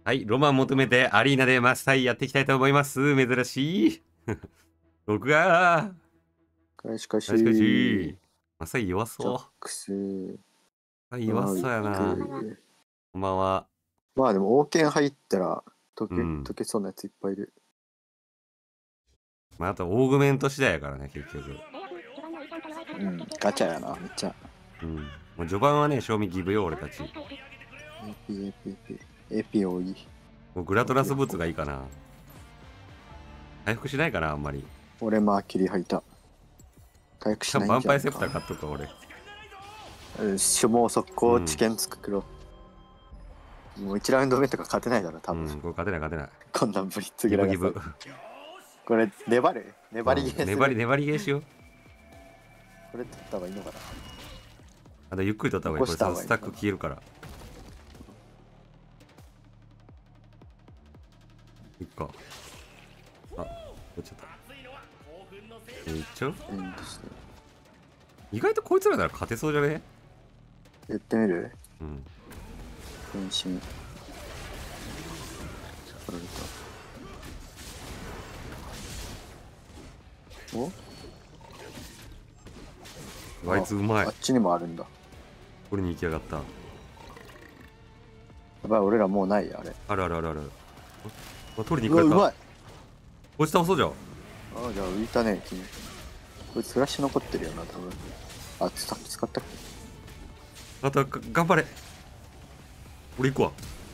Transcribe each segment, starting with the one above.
はい、ロマン求めてアリーナでマスタイやっていきたいと思います。珍しい。僕が。 しかし。 マスタイ弱そう。 ジャックス。 弱そうやな。こんばんは。 まあでも、王権入ったら解けそうなやついっぱいいる。 まあ、あと、オーグメント次第やからね、結局。 うん、ガチャやな、めっちゃ。 うん。もう序盤はね、賞味ギブよ、俺たち。 AP 多い。 もうグラトラスブーツがいいかな。回復しないかな、あんまり。 俺マーキュリー入った。回復しないんじゃないか。 ヴァンパイアセプター買っとくか、俺。 もう速攻知見作ろう。もう1ラウンド目とか勝てないだろ、多分。 これ勝てない、勝てない。 こんなんブリッツギラギブ。 これ、粘りゲーする。 粘りゲーしよう。 これ取った方がいいのかな。 あとゆっくり取った方がいい。これスタック消えるから。いっか。あ、取っちゃった。いっちゃう？意外とこいつらなら勝てそうじゃね？ やってみる？ うん。 変身。お？ あいつうまい。 あっちにもあるんだ。 これに行きやがった。 やばい、俺らもうないや、あれ。 ある。取りに行くれた。 うまい。 こいつ倒そうじゃん。 ああ、じゃあ浮いたね、君。こいつフラッシュ残ってるよな、多分。あ、使ったっけ？ あと頑張れ。俺行くわ。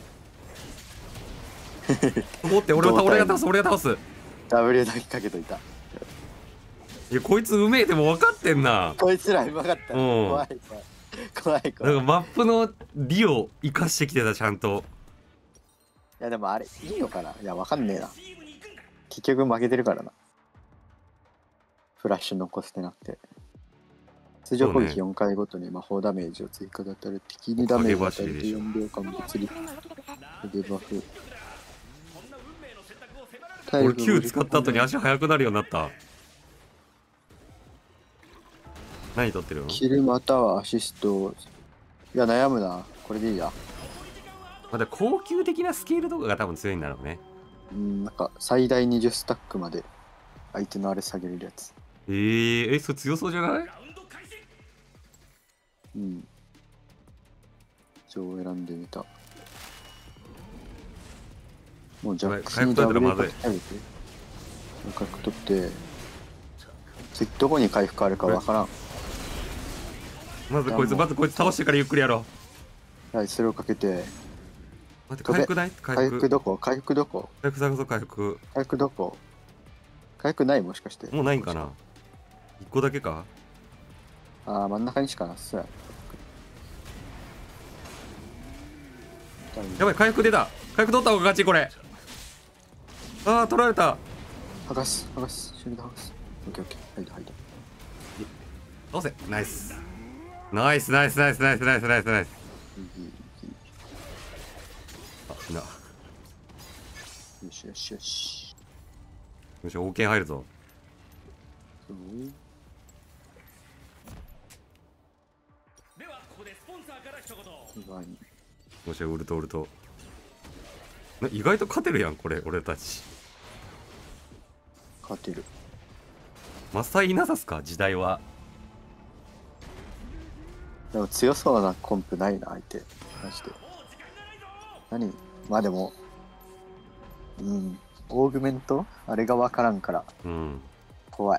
思って俺が倒す。 W だけかけといた。 いや、こいつうめえでも分かってんな。 こいつらうまかった。怖い。 なんかマップの利を生かしてきてた、ちゃんと。 いや、でもあれ、いいのかな？いや、わかんねえな。結局負けてるからな。フラッシュ残してなくて。通常攻撃4回ごとに魔法ダメージを追加で当たる。敵にダメージを与えると4秒間物理デバフ。 俺 Q 使った後に足速くなるようになった。何取ってるの？ キルまたはアシスト。いや、悩むな。これでいいや。 まだ高級的なスケールとかが多分強いんだろうね。 なんか最大20スタックまで相手のあれ下げれるやつ。 それ強そうじゃない？ うん。一応選んでみた。もうジャックスに W かけてあげて。回復取って、どこに回復あるかわからん。 まずこいつ倒してからゆっくりやろう。はい、それをかけて。 待って、回復ない？ 回復どこ？ 回復どこ？回復どこ？回復ない？もしかして。 もうないんかな？ 1 個だけか？ ああ、真ん中にしかなそうや。 やばい、回復出た。回復取った方が勝ち、これ。ああ、取られた。 剥がす。シールド剥がす。オッケー。はい。 倒せ。ナイス。あ、死んだ。 よし。 よし、王権入るぞ。 ではここでスポンサーから一言。 もしウルト。意外と勝てるやん、これ、俺たち。 勝てる。 マスターいなさすか、時代は。 でも強そうなコンプないな、相手。マジで。まあでも、オーグメントあれがわからんから。怖い。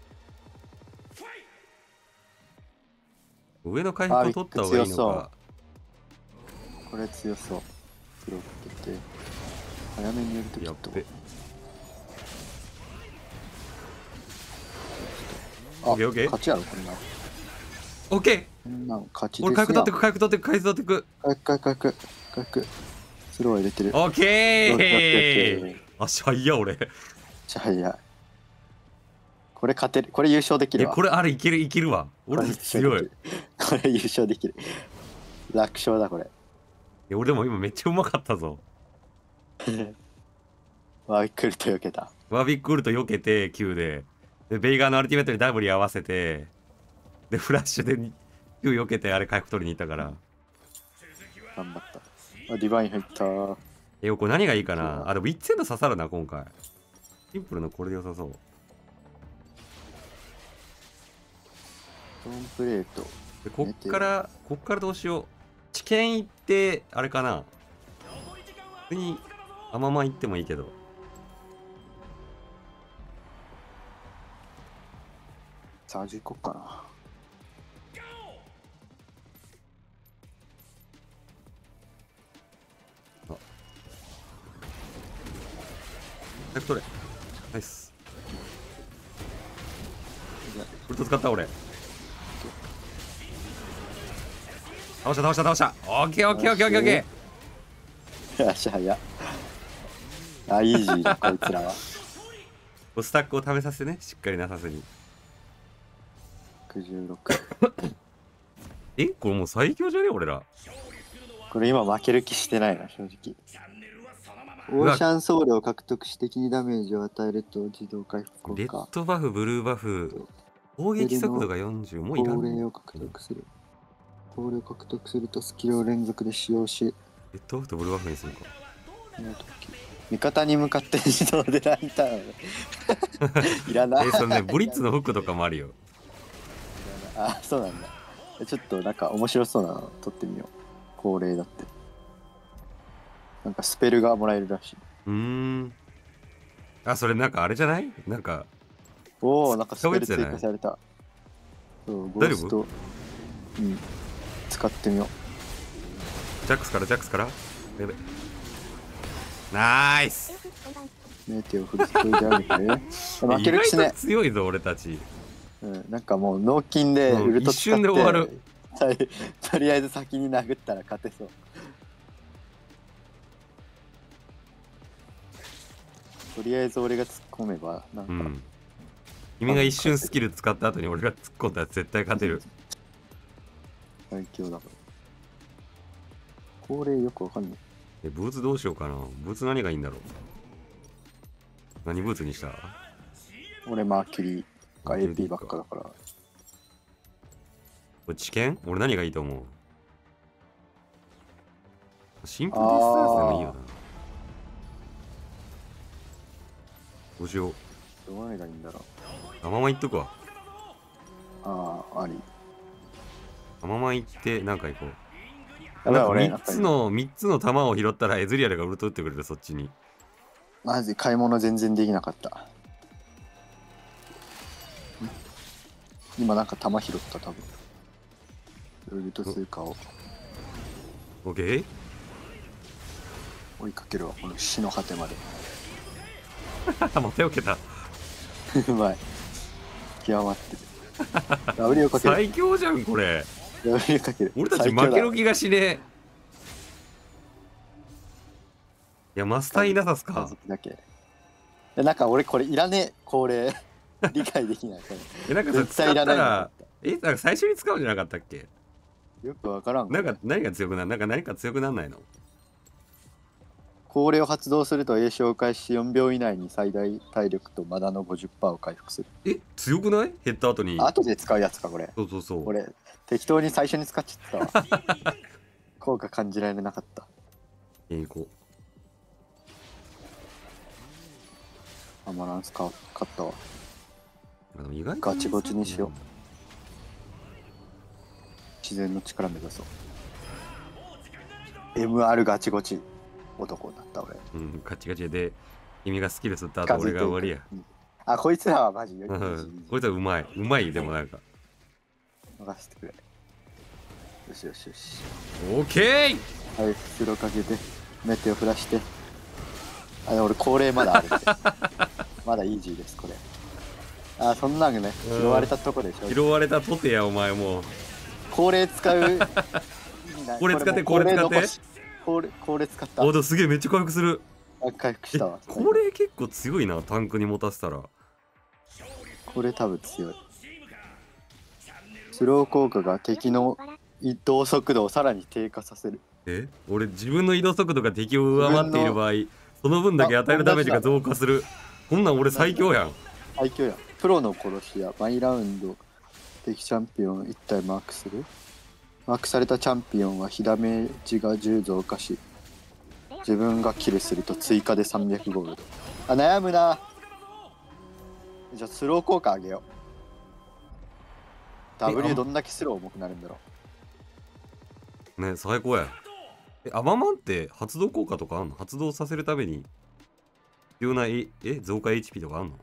上の回復を取った方がいいのか。 これ強そう。黒かけて。早めにやるときっと。 オッケー。 勝ちやろ、こんな。 オッケー。勝ちですよ。 俺回復取ってく。回復。スロー入れてる。 オッケー。足早い俺。 早い。これ勝てる。これ優勝できるわ。 これあれいけるわ。俺強い。 これ優勝できる。楽勝だこれ。 俺でも今めっちゃうまかったぞ。 ワビックルと避けた。 ワビックルと避けて Q で。ベイガーのアルティメットにダブル合わせて。でフラッシュで Q 避けてあれ回復取りに行ったから。 頑張った。ディバイン入った。 これ何がいいかな。あ、でもウィッツエンド刺さるな、今回。シンプルのこれで良さそう。 ストーンプレート。 でこっからどうしよう。知見行って、あれかな。普通に、あまま行ってもいいけど。 サージ行こっかな。 早く取れ。ナイス。ウルト使った俺。倒したオッケーオッケーオッケーオッケーオッケー。 よっしゃ、早っ。あ、イージーだ、こいつらは。 スタックを試させてね、しっかりなさずに。 66。 これもう最強じゃね俺ら。 これ今負ける気してないな、正直。オーシャンソウルを獲得し敵にダメージを与えると自動回復レ効果。 ッドバフ、ブルーバフ、攻撃速度が40、もういらんね。 高齢を獲得する。高齢を獲得するとスキルを連続で使用し、 レッドバフとブルーバフにするか。 その時味方に向かって自動でランタンをいらない。 そのね、ブリッツのフックとかもあるよ。 あ、そうなんだ。ちょっとなんか面白そうなの撮ってみよう。高齢だって。なんかスペルがもらえるらしい。 あ、それなんかあれじゃない？なんか。 おお、なんかスペル追加された。そう、ゴースト。うん。使ってみよう。 ジャックスから。やべ。ナイス。 メテオフルストイであるね。負ける気しね。 意外と強いぞ俺たち。 うん、なんかもう脳筋でウルト使って、 一瞬で終わる。 とりあえず先に殴ったら勝てそう。とりあえず俺が突っ込めばなんか、 君が一瞬スキル使った後に俺が突っ込んだら絶対勝てる。 最強だから。高齢よくわかんない。 ブーツどうしようかな。ブーツ何がいいんだろう。何ブーツにした？ 俺マーキュリーか AP ばっかだから。 これ知見？俺何がいいと思う？シンプルディスタンスでもいいよな。どうしよう。 どれがいいんだろう。 あままいっとくわ。 ああ、あり。 あままいって何か行こう。 なんか 3つの弾を拾ったらエズリアルがウルト打ってくれる、そっちに。 マジ買い物全然できなかった。今なんか弾拾った多分。ウルト通過をオッケー。 追いかけるわ、この死の果てまで。 またよけた。 うまい。極まってる。W をかける。 最強じゃんこれ。 W かける。 俺たち負ける気がしねえ。いや、マスターいなさすか。 なんか俺これいらねえ、これ理解できない。 なんかさ、使ったら、なんか最初に使うんじゃなかったっけ？ よくわからん。 なんか何が強くなる？なんか何か強くなんないの？ これを発動すると栄唱を開始し4秒以内に最大体力とマナの 50% を回復する。 強くない？減った後に。 後で使うやつかこれ。 そう。 俺適当に最初に使っちゃったわ。効果感じられなかった。 行こう。マナンス買ったわ。 意外ガチゴチにしよう。自然の力目指そう。MR ガチゴチ男だった俺。 ガチガチで君がスキル吸った後俺が終わりや。 あ、こいつらはマジよ。 こいつはうまいでもなんか。 任せてくれ。よし。 オッケー。はい、スローかけてメテを降らして。俺高齢まだあるんで。まだイージーですこれ。そんなんね、拾われたとこでしょ。 拾われたとてやお前もう。 高齢使う。 これ使って。 高齢使った。 すげえめっちゃ回復する。 回復したわ。 これ結構強いな、タンクに持たせたら。 これ多分強い。スロー効果が敵の移動速度をさらに低下させる。 俺自分の移動速度が敵を上回っている場合、その分だけ与えるダメージが増加する。こんなん俺最強やん。 最強やん。プロの殺し屋、毎ラウンド敵チャンピオン1体マークする。マークされたチャンピオンは被ダメージが10増加し、 自分がキルすると追加で300ゴールド。あ、悩むな。じゃあスロー効果上げよう。W どんだけスロー重くなるんだろね、最高や。アママンって発動効果とかあんの？発動させるために必要な増加 HP とかあんの？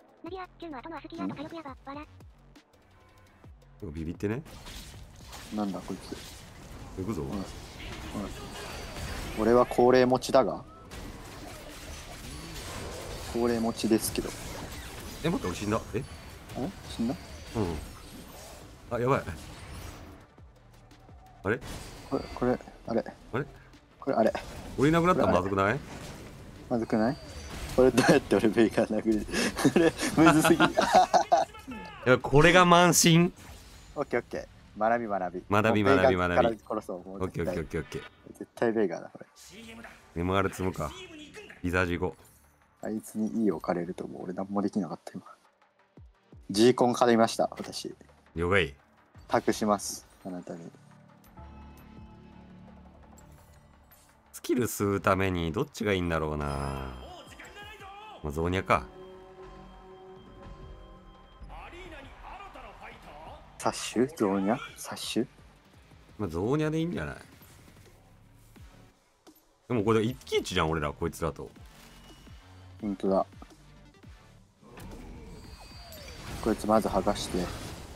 ビビってね。 う。なんだこいつ。 行くぞ。 俺は高齢持ちだが。高齢持ちですけど。 待って、俺死んだ。 あれ死んだ？ うん。あ、やばい。あれこれ、あれあれこれ、あれ俺いなくなったらまずくない？ まずくない？これどうやって俺ベイカー殴る？これ、むずすぎ。 いや、これが慢心。 オッケーオッケー。学び。 学び。 もうベイガーから殺そう。もうオッケーオッケーオッケーオッケー。 絶対ベイガーだ、これ。 ネモガル積むか。ビザージ5。 あいつにいい置かれるともう俺何もできなかった今。G コン買いました、私。 了解。 託します、あなたに。 スキル吸うためにどっちがいいんだろうな。もうゾーニャか。 サッシュゾーニャサッシュまあゾーニャでいいんじゃない？でもこれ一騎一じゃん、俺らこいつらと。 ほんとだ。こいつまず剥がして。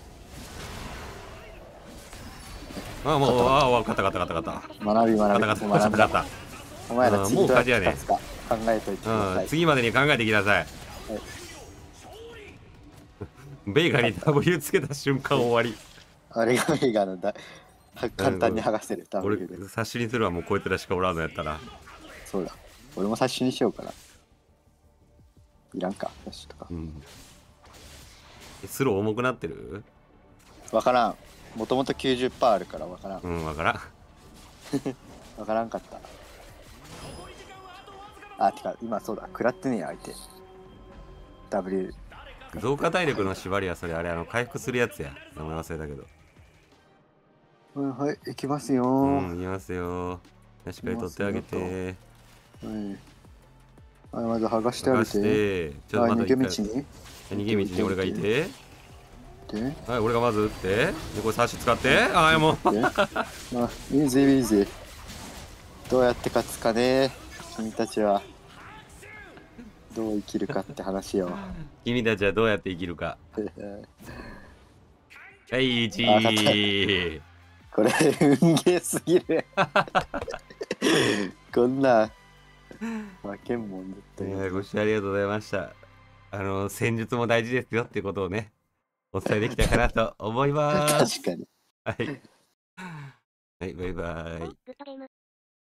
あ、もう、勝った。 学び。 勝った。 お前ら次どうやって勝つか考えといてください。 次までに考えてきなさい。ベイガーに W つけた瞬間終わり。 あれがベイガーなんだ。簡単に剥がせる。 俺 W で。 察しにするわ、もうこいつらしかおらんのやったら。 そうだ。俺も察しにしようかな。いらんか、察しとか。 スロー重くなってる？ わからん。もともと 90% あるからわからん。 わからん。 わからんかった。あ、てか、今そうだ。食らってねえ相手。W。 増加体力の縛りはそれ、あれ、回復するやつや。名前忘れたけど。 はい、行きますよー。 行きますよー。しっかり取ってあげて。 はい、まず剥がしてあげて。 ちょっと逃げ道に逃げ道に俺がいて。 で、 はい、俺がまず撃って。で、これ差し使って。ああ、もう。 イージーイージー。どうやって勝つかね。君たちは。どう生きるかって話よ。 君たちはどうやって生きるか。はい、1位。 これ、運ゲーすぎる。こんな。負けんもん絶対。 ご視聴ありがとうございました。戦術も大事ですよっていうことをね、お伝えできたかなと思います。 確かに。 はい。はい、バイバイ。